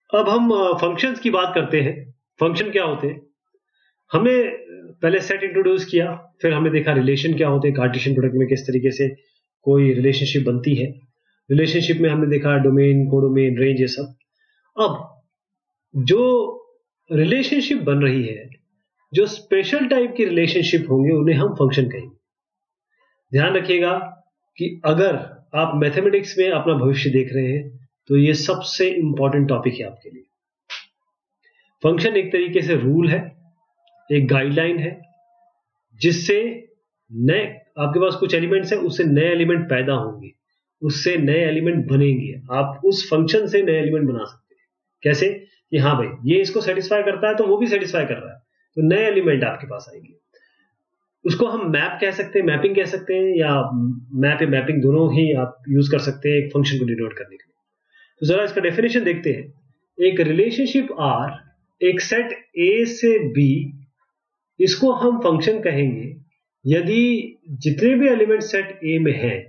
अब हम फंक्शंस की बात करते हैं। फंक्शन क्या होते हैं? हमने पहले सेट इंट्रोड्यूस किया, फिर हमने देखा रिलेशन क्या होते हैं, कार्टेशियन प्रोडक्ट में किस तरीके से कोई रिलेशनशिप बनती है। रिलेशनशिप में हमने देखा डोमेन, कोडोमेन, रेंज, ये सब। अब जो रिलेशनशिप बन रही है, जो स्पेशल टाइप की रिलेशनशिप होंगे, उन्हें हम फंक्शन कहेंगे। ध्यान रखिएगा कि अगर आप मैथमेटिक्स में अपना भविष्य देख रहे हैं तो ये सबसे इंपॉर्टेंट टॉपिक है आपके लिए। फंक्शन एक तरीके से रूल है, एक गाइडलाइन है, जिससे नए आपके पास कुछ एलिमेंट्स हैं, उससे नए एलिमेंट पैदा होंगे, उससे नए एलिमेंट बनेंगे। आप उस फंक्शन से नए एलिमेंट बना सकते हैं। कैसे? कि हाँ भाई, ये इसको सेटिस्फाई करता है तो वो भी सेटिस्फाई कर रहा है, तो नए एलिमेंट आपके पास आएंगे। उसको हम मैप कह सकते हैं, मैपिंग कह सकते हैं, या मैप या मैपिंग दोनों ही आप यूज कर सकते हैं एक फंक्शन को डिनोट करने के लिए। तो जरा इसका डेफिनेशन देखते हैं। एक रिलेशनशिप आर, एक सेट ए से बी, इसको हम फंक्शन कहेंगे यदि जितने भी एलिमेंट सेट ए में हैं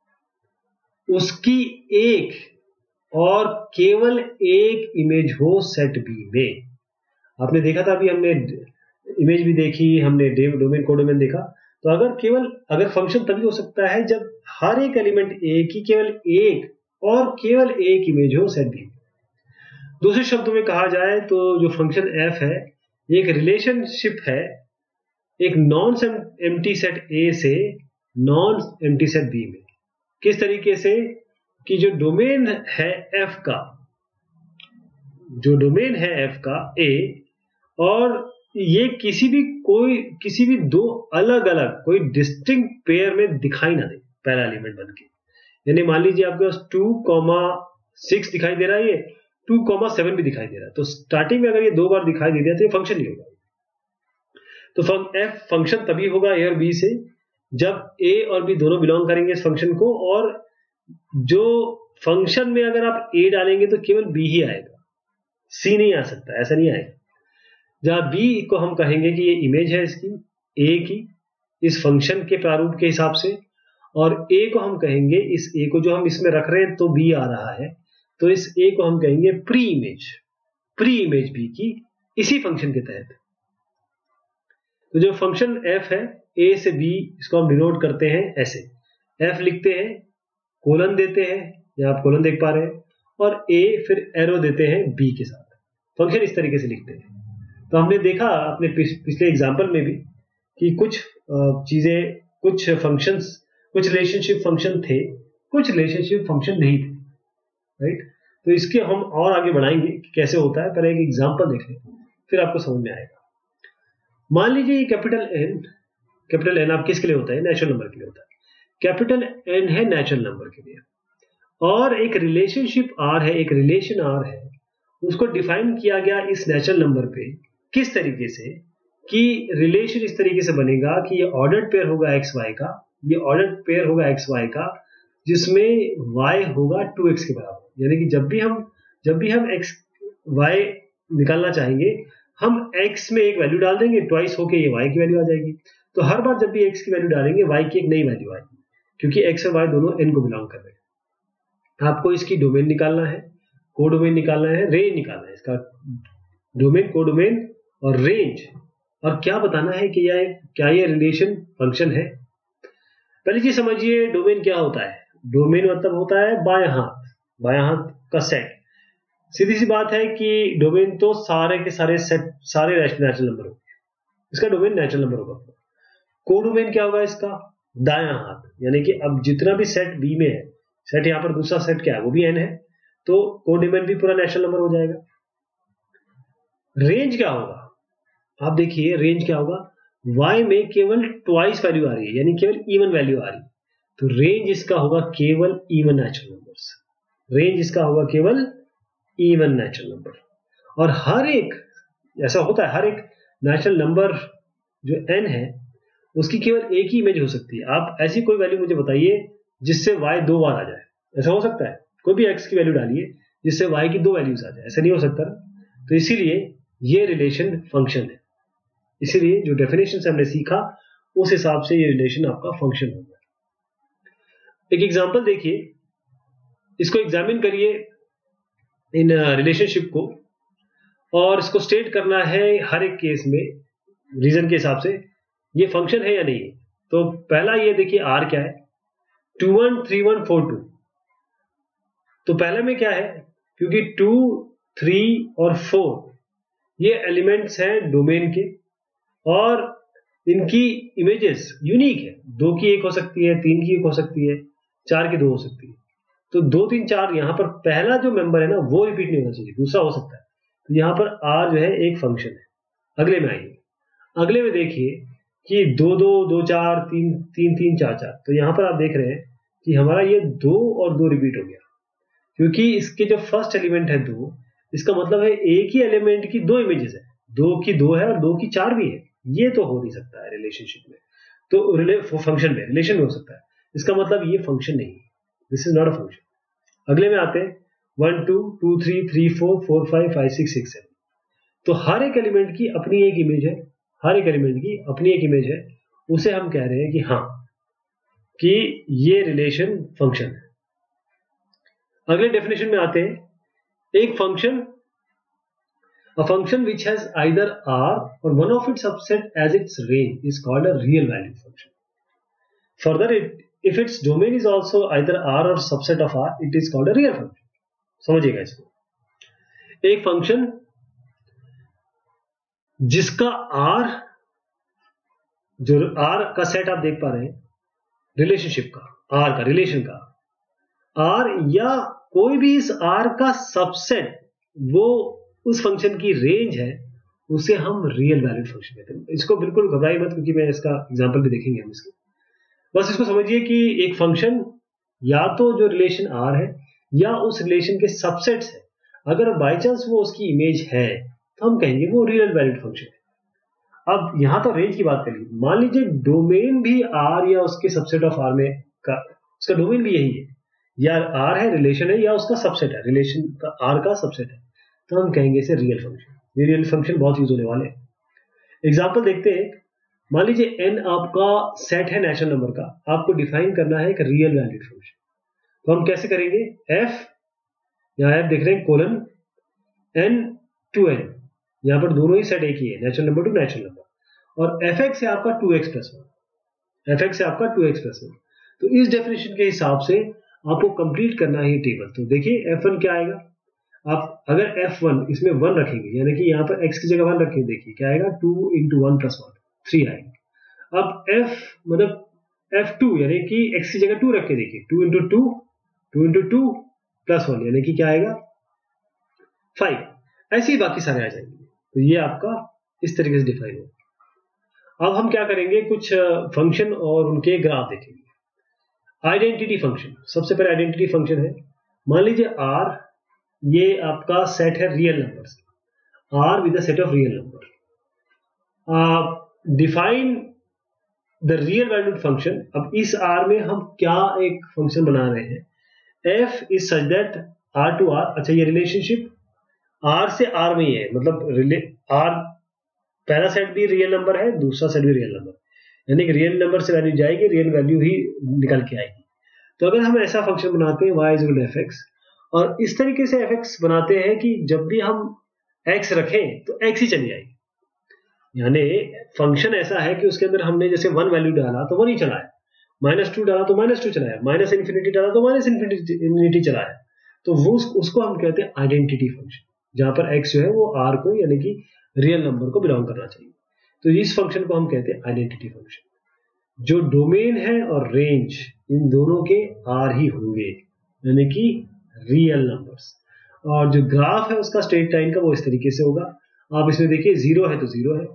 उसकी एक और केवल एक इमेज हो सेट बी में। आपने देखा था, अभी हमने इमेज भी देखी, हमने डोमेन कोडोमेन देखा। तो अगर फंक्शन तभी हो सकता है जब हर एक एलिमेंट ए की केवल एक और केवल एक इमेज हो सेट बी। दूसरे शब्दों में कहा जाए तो जो फंक्शन एफ है, एक रिलेशनशिप है एक नॉन एम्प्टी सेट ए से नॉन एम्प्टी सेट बी में। किस तरीके से? कि जो डोमेन है एफ का ए, और ये किसी भी दो अलग अलग कोई डिस्टिंक्ट पेयर में दिखाई ना दे पहला एलिमेंट बन के। यानी मान लीजिए आपके पास 2,6 दिखाई दे रहा है, ये 2,7 भी दिखाई दे रहा है, तो स्टार्टिंग में अगर ये दो बार दिखाई दे दिया तो ये फंक्शन नहीं होगा। तो एफ फंक्शन तभी होगा ए और बी से जब ए और बी दोनों बिलोंग करेंगे इस फंक्शन को, और जो फंक्शन में अगर आप ए डालेंगे तो केवल बी ही आएगा, सी नहीं आ सकता, ऐसा नहीं आएगा। जहां बी को हम कहेंगे कि ये इमेज है इसकी ए की इस फंक्शन के प्रारूप के हिसाब से, और ए को हम कहेंगे, इस ए को जो हम इसमें रख रहे हैं तो बी आ रहा है, तो इस ए को हम कहेंगे प्री इमेज बी की इसी फंक्शन के तहत। तो जो फंक्शन एफ है ए से बी, इसको हम डिनोट करते हैं ऐसे। एफ लिखते हैं, कोलन देते हैं, या आप कोलन देख पा रहे हैं, और ए फिर एरो देते हैं बी के साथ। फंक्शन इस तरीके से लिखते हैं। तो हमने देखा अपने पिछले एग्जाम्पल में भी कि कुछ चीजें, कुछ फंक्शंस, कुछ रिलेशनशिप फंक्शन थे, कुछ रिलेशनशिप फंक्शन नहीं थे, राइट। तो इसके हम और आगे बढ़ाएंगे कि कैसे होता है। पहले एक एग्जाम्पल देख लें, फिर आपको समझ में आएगा। मान लीजिए कैपिटल एन आप किसके लिए होता है? नेचुरल नंबर के लिए होता है। कैपिटल एन है नेचुरल नंबर के लिए, और एक रिलेशनशिप आर है, एक रिलेशन आर है, उसको डिफाइन किया गया इस नेचुरल नंबर पे। किस तरीके से? कि रिलेशन इस तरीके से बनेगा कि ये ऑर्डर्ड पेयर होगा एक्स वाई का, ये ऑर्डर्ड पेयर होगा एक्स वाई का, जिसमें वाई होगा 2x के बराबर। यानी कि जब भी हम एक्स वाई निकालना चाहेंगे, हम x में एक वैल्यू डाल देंगे, ट्वाइस होके ये y की वैल्यू आ जाएगी। तो हर बार जब भी x की वैल्यू डालेंगे, y की एक नई वैल्यू आएगी, क्योंकि x और y दोनों n को बिलोंग कर रहे हैं। आपको इसकी डोमेन निकालना है, कोडोमेन निकालना है, रेंज निकालना है। इसका डोमेन, कोडोमेन और रेंज, और क्या बताना है कि क्या ये रिलेशन फंक्शन है। पहली चीज समझिए, डोमेन क्या होता है? डोमेन मतलब होता है बायां हाथ का सेट। सीधी सी बात है कि डोमेन तो सारे के सारे सेट, सारे नेचुरल नंबर होंगे, इसका डोमेन नेचुरल नंबर होगा। कोडोमेन क्या होगा इसका? दायां हाथ। यानी कि अब जितना भी सेट बी में है, सेट यहां पर दूसरा सेट क्या है, वो भी एन है, तो कोडोमेन भी पूरा नेचुरल नंबर हो जाएगा। रेंज क्या होगा? आप देखिए रेंज क्या होगा, y में केवल ट्वाइस वैल्यू आ रही है, यानी केवल इवन वैल्यू आ रही है, तो रेंज इसका होगा केवल इवन नेचुरल नंबर्स। रेंज इसका होगा केवल इवन नेचुरल नंबर। और हर एक, ऐसा होता है, हर एक नेचुरल नंबर जो n है उसकी केवल एक ही इमेज हो सकती है। आप ऐसी कोई वैल्यू मुझे बताइए जिससे y 2 बार आ जाए। ऐसा हो सकता है? कोई भी x की वैल्यू डालिए जिससे y की 2 वैल्यूज आ जाए, ऐसा नहीं हो सकता। तो इसीलिए ये रिलेशन फंक्शन है। इसीलिए जो डेफिनेशन से हमने सीखा उस हिसाब से ये रिलेशन आपका फंक्शन होगा। एक एग्जांपल देखिए, इसको एग्जामिन करिए। इन रिलेशनशिप को, और इसको स्टेट करना है हर एक केस में रीजन के हिसाब से ये फंक्शन है या नहीं है। तो पहला ये देखिए आर क्या है, 2 1 3 1 4 2। तो पहले में क्या है, क्योंकि 2 3 और 4 ये एलिमेंट्स हैं डोमेन के, और इनकी इमेजेस यूनिक है, 2 की 1 हो सकती है, 3 की 1 हो सकती है, 4 की 2 हो सकती है। तो 2 3 4 यहाँ पर पहला जो मेंबर है ना वो रिपीट नहीं होना चाहिए, दूसरा हो सकता है। तो यहाँ पर आर जो है एक फंक्शन है। अगले में आइए, अगले में देखिए कि 2 2 2 4 3 3 3 4 4। तो यहाँ पर आप देख रहे हैं कि हमारा ये 2 और 2 रिपीट हो गया, क्योंकि इसके जो फर्स्ट एलिमेंट है 2, इसका मतलब है एक ही एलिमेंट की 2 इमेजेस है, 2 की 2 है और 2 की 4 भी है। ये तो हो नहीं सकता है रिलेशनशिप में, तो फंक्शन में, रिलेशन में हो सकता है। इसका मतलब ये फंक्शन नहीं है, this is not a function. अगले में आते हैं 1 2 2 3 3 4 4 5 5 6 6 7। तो हर एक एलिमेंट की अपनी एक इमेज है, हर एक एलिमेंट की अपनी एक इमेज है, उसे हम कह रहे हैं कि हाँ, कि ये रिलेशन फंक्शन है। अगले डेफिनेशन में आते हैं, एक function, a function which has either r or one of its subset as its range is called a real valued function. Further, if its domain is also either r or subset of r, it is called a real function. समझिएगा इसको, एक function जिसका r, जो r का set आप देख पा रहे हैं, रिलेशनशिप का, r का, रिलेशन का r, या कोई भी इस r का सबसेट वो उस फंक्शन की रेंज है, उसे हम रियल वैल्यूड फंक्शन कहते हैं। इसको बिल्कुल घबराइए मत, क्योंकि मैं इसका एग्जांपल भी देखेंगे हम इसको। बस इसको समझिए कि एक फंक्शन या तो जो रिलेशन r है या उस रिलेशन के सबसेट्स है, अगर बाय चांस वो उसकी इमेज है तो हम कहेंगे वो रियल वैल्यूड फंक्शन है। अब यहां तो रेंज की बात करिए, मान लीजिए डोमेन भी r या उसके सबसेट ऑफ r में का, उसका डोमेन भी यही है, या r है, रिलेशन है, या उसका सबसेट है, रिलेशन का r का सबसेट है, तो हम कहेंगे इसे रियल फंक्शन। ये रियल फंक्शन बहुत यूज होने वाले हैं। एग्जांपल देखते हैं, मान लीजिए n आपका सेट है नेचुरल नंबर का, आपको डिफाइन करना है एक रियल वैल्यूड फंक्शन। तो हम कैसे करेंगे, f, यहाँ f देख रहे हैं कोलन n टू n, यहाँ पर दोनों ही सेट एक ही है, natural number to natural number, और fx है आपका 2x प्लस 1, fx है आपका 2x प्लस 1। तो इस डेफिनेशन के हिसाब से आपको कंप्लीट करना है टेबल। तो देखिए f1 क्या आएगा, आप अगर f1 इसमें 1 रखेंगे, यानी कि यहाँ पर x की जगह 1 रखेंगे, देखिए क्या आएगा, 2 into 1 plus 1, 3 आएगा। अब f मतलब f2 यानी कि x की जगह 2 रख के देखिए, 2 into 2 2 into 2 plus 1, यानी कि क्या आएगा, 5। ऐसे ही बाकी सारे आ जाएंगे। तो ये आपका इस तरीके से डिफाइन होगा। अब हम क्या करेंगे, कुछ फंक्शन और उनके ग्राफ देखेंगे। आइडेंटिटी फंक्शन, सबसे पहले आइडेंटिटी फंक्शन है, मान लीजिए r ये आपका सेट है real numbers, r with the set of real number. Define the real valued function. अब इस r में हम क्या एक फंक्शन बना रहे हैं, f is such that r to r। अच्छा, ये रिलेशनशिप r से r में ही है, मतलब r पहला सेट भी रियल नंबर है, दूसरा सेट भी रियल नंबर, यानी कि रियल नंबर से वैल्यू जाएगी, रियल वैल्यू ही निकल के आएगी। तो अगर हम ऐसा फंक्शन बनाते हैं y is equal to fx, और इस तरीके से fx बनाते हैं कि जब भी हम x रखें तो x ही चली आएगी, यानी फंक्शन ऐसा है कि उसके अंदर हमने जैसे 1 वैल्यू डाला तो 1 ही चला है, -2 डाला तो -2 चला है, -∞ डाला तो -∞ चला है। तो वो उसको हम कहते हैं आइडेंटिटी फंक्शन, जहां पर x जो है वो r को, यानी कि रियल नंबर को बिलोंग करना चाहिए। तो इस फंक्शन को हम कहते हैं आइडेंटिटी फंक्शन। जो डोमेन है और रेंज इन दोनों के r ही होंगे, यानी कि रियल नंबर्स। और जो ग्राफ है उसका स्ट्रेट लाइन का वो इस तरीके से होगा। आप इसमें देखिए 0 है तो 0 है,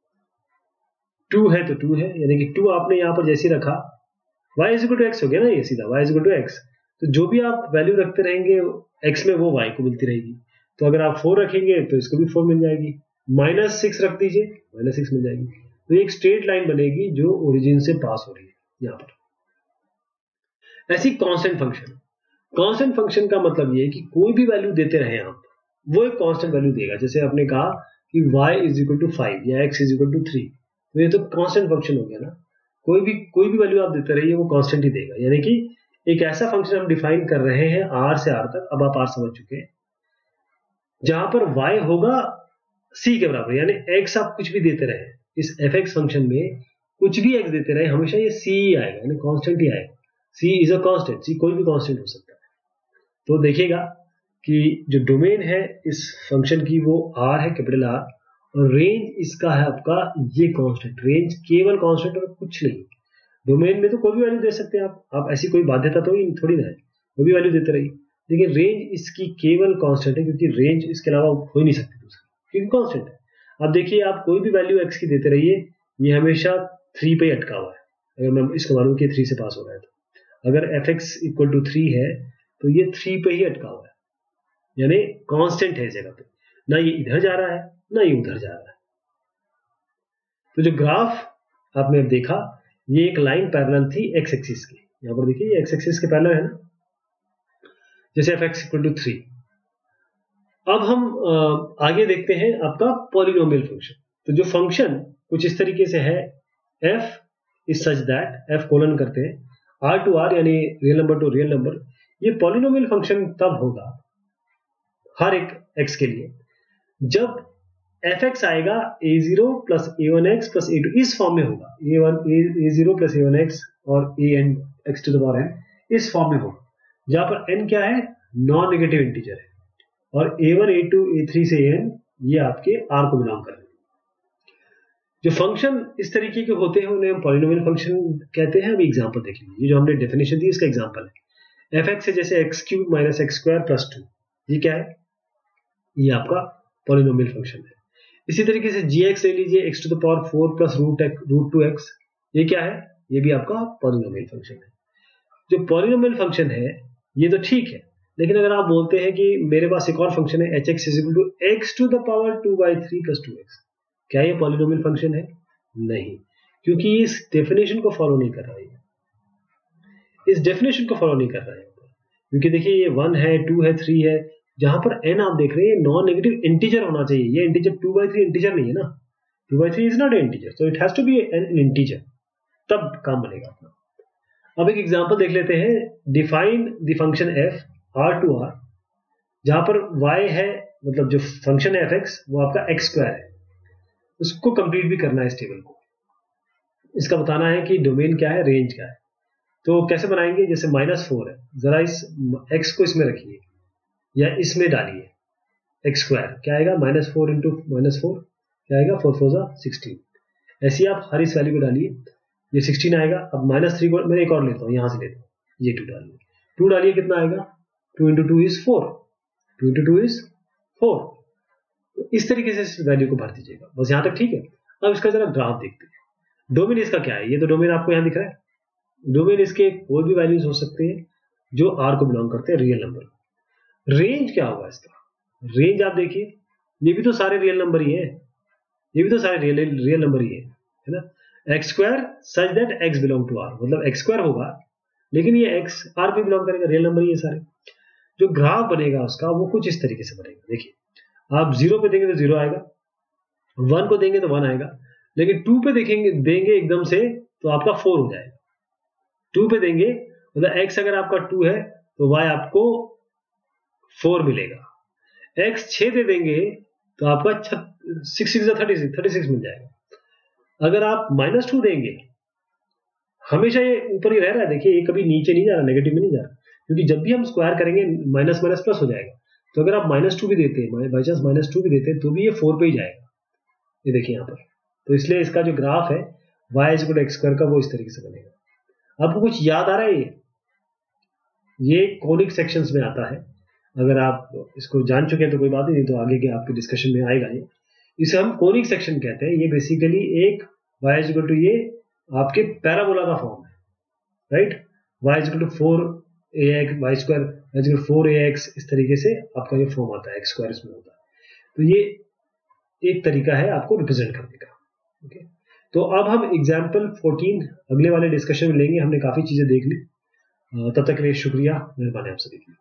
2 है तो 2 है, यानी कि 2 आपने यहां पर जैसे रखा, y is equal to x हो गया ना, ये सीधा y is equal to x। तो जो भी आप वैल्यू रखते रहेंगे x में, वो y को मिलती रहेगी। तो अगर आप 4 रखेंगे तो इसको भी 4 मिल जाएगी, -6 रख दीजिए, -6 मिल जाएगी। तो एक स्ट्रेट लाइन बनेगी जो ओरिजिन से पास हो रही है यहां पर। ऐसी कांस्टेंट फंक्शन, कांस्टेंट फंक्शन का मतलब ये है कि कोई भी वैल्यू देते रहे आप, वो एक कांस्टेंट वैल्यू देगा। जैसे आपने कहा कि y इज इक्वल टू 5 या x इज इक्वल टू 3, तो ये तो कांस्टेंट फंक्शन हो गया ना। कोई भी वैल्यू आप देते रहिए वो कांस्टेंट ही देगा, यानी कि एक ऐसा फंक्शन हम डिफाइन कर रहे हैं r से r तक। अब आप r समझ चुके हैं जहां पर y होगा c के बराबर, यानी x आप कुछ भी देते रहे इस fx फंक्शन में, कुछ भी x देते रहे हमेशा ये c ही आएगा, यानी कांस्टेंट ही आएगा। c is a constant, c कोई भी कांस्टेंट हो सकता है। तो देखिएगा कि जो डोमेन है इस फंक्शन की वो r है, कैपिटल R, और रेंज इसका है आपका ये कांस्टेंट, रेंज केवल कांस्टेंट और कुछ नहीं। डोमेन में तो कोई भी वैल्यू दे सकते हैं आप ऐसी कोई बाध्यता तो थोड़ी ना है, कोई भी वैल्यू देते रहिए, लेकिन रेंज इसकी केवल कांस्टेंट है, क्योंकि रेंज इसके अलावा हो ही नहीं सकती दूसरी, क्योंकि कांस्टेंट है। अब देखिए आप कोई भी वैल्यू x की देते रहिए, ये हमेशा 3 पे अटका हुआ है। अगर मैं इसको मानूं कि 3 से पास हो रहा है, तो अगर fx इक्वल टू 3 है तो ये 3 पे ही अटका हुआ है, यानी कांस्टेंट है इस जगह पे, ना ये इधर जा रहा है ना ये उधर जा रहा है। तो जो ग्राफ आपने देखा, ये एक लाइन पैरेलल थी x एक्सिस की, यहां पर देखिए ये x एक्सिस के पैरेलल है ना, जैसे fx इक्वल टू 3। अब हम आगे देखते हैं आपका पॉलिनोमियल फंक्शन। तो जो फंक्शन कुछ इस तरीके से है, f is such that, f colon करते हैं r टू r यानी real number to real number, ये पॉलिनोमियल फंक्शन तब होगा हर एक x के लिए जब fx आएगा a0 plus a1x plus a2, इस फॉर्म में होगा, a0 प्लस a1x और an x to the power n, इस फॉर्म में होगा, जहां पर n क्या है, नॉन नेगेटिव इंटीजर है, और a1 a2 a3 से an ये आपके r को बिलोंग कर रहे हैं। जो फंक्शन इस तरीके के होते हैं उन्हें हम पॉलिनोमियल फंक्शन कहते हैं। अभी एग्जांपल देख लीजिए, ये जो हमने डेफिनेशन दी इसका एग्जांपल है, fx है जैसे x cube minus x square plus 2, ये क्या है, ये आपका पॉलिनोमियल फंक्शन है। इसी तरीके से gx ले लीजिए, x to the power 4 plus root 2x, ये क्या है, ये भी आपका पॉलिनोमियल फंक्शन है। जो पॉलिनोमियल फंक्शन है ये तो ठीक है, लेकिन अगर आप बोलते हैं कि मेरे पास एक और फंक्शन है hx is equal to x to the power 2/3 plus 2x, क्या ये पॉलिनोमियल फंक्शन है? नहीं, क्योंकि इस डेफिनेशन को फॉलो नहीं कर रहा है, इस डेफिनेशन को फॉलो नहीं कर रहा है, क्योंकि देखिए ये 1 है 2 है 3 है, जहां पर n आप देख रहे हैं नॉन नेगेटिव इंटीजर होना चाहिए, ये इंटीजर 2/3 इंटीजर नहीं है ना, 2/3 is not integer, so it has to be an integer, तब काम बनेगा अपना। अब एक एग्जांपल देख लेते हैं, define the function f r to r, जहां पर y है, मतलब जो फंक्शन है fx वो आपका x स्क्वायर है, उसको कंप्लीट भी करना है इस टेबल को, इसका बताना है कि डोमेन क्या है, रेंज क्या है। तो कैसे बनाएंगे, जैसे -4 है, जरा इस x को इसमें रखिए या इसमें डालिए, एक्स स्क्वायर क्या आएगा, -4 इंटू -4 क्या आएगा, 4 4 जा 16, ऐसे ही आप हर इस वैल्यू को डालिए, ये 16 आएगा। अब -3 को मैं एक और लेता हूँ, यहां से लेता हूँ, ये 2 डालिए, 2 डालिए कितना आएगा, 2 इंटू 2 इज 4, 2 इंटू 2 इज 4। तो इस तरीके से इस वैल्यू को भर दीजिएगा, बस यहां तक ठीक है। अब इसका जरा ग्राफ देखते हैं, डोमेन इसका क्या है, ये तो डोमेन आपको यहां दिख रहा है, डोमेन इसके कोई भी वैल्यूज हो सकते हैं जो r को बिलोंग करते हैं, रियल नंबर। रेंज क्या होगा इसका, रेंज आप देखिए, ये भी तो सारे रियल नंबर ही है, ये भी तो सारे रियल नंबर ही है ना, x square such that x belong to R, मतलब एक्स स्क्वायर होगा लेकिन ये एक्स आर पे बिलोंग करेगा, रियल नंबर ही है सारे। जो ग्राफ बनेगा उसका वो कुछ इस तरीके से बनेगा, देखिए आप 0 पे देंगे तो 0 आएगा, 1 को देंगे तो 1 आएगा, लेकिन 2 पे देंगे एकदम से तो आपका 4 हो जाएगा। 2 पे देंगे मतलब x अगर आपका 2 है तो y आपको 4 मिलेगा, x 6 दे देंगे तो आपका 6 6 36 मिल जाएगा। अगर आप -2 देंगे, हमेशा ये ऊपर ही रह रहा है, देखिए ये कभी नीचे नहीं जा रहा, नेगेटिव में नहीं जा रहा, क्योंकि जब भी हम स्क्वायर करेंगे माइनस माइनस प्लस हो जाएगा। तो अगर आप -2 भी देते हैं, बाई चांस -2 भी देते हैं, तो भी ये 4 पे ही जाएगा, ये देखिए यहाँ पर। तो इसलिए इसका जो ग्राफ है y = x स्क्वायर का, वो इस तरीके से बनेगा। आपको कुछ याद आ रहा है, ये कोनिक सेक्शंस में आता है, अगर आप इसको जान चुके हैं तो कोई बात नहीं, तो आगे के आपके डिस्कशन में आएगा ये, इसे हम कोनिक सेक्शन कहते हैं। ये बेसिकली एक y = ये आपके पैराबोला का फॉर्म है, right, y = 4ax y square y = 4ax, इस तरीके से आपका ये फॉर्म आता है, x स्क्वायर इसमें होता है। तो ये एक तरीका है आपको रिप्रेजेंट करने का, ओके। तो अब हम एग्जाम्पल 14 अगले वाले डिस्कशन में लेंगे, हमने काफी चीजें देख ली। तब तक के लिए शुक्रिया, मेहरबानी आप सभी की।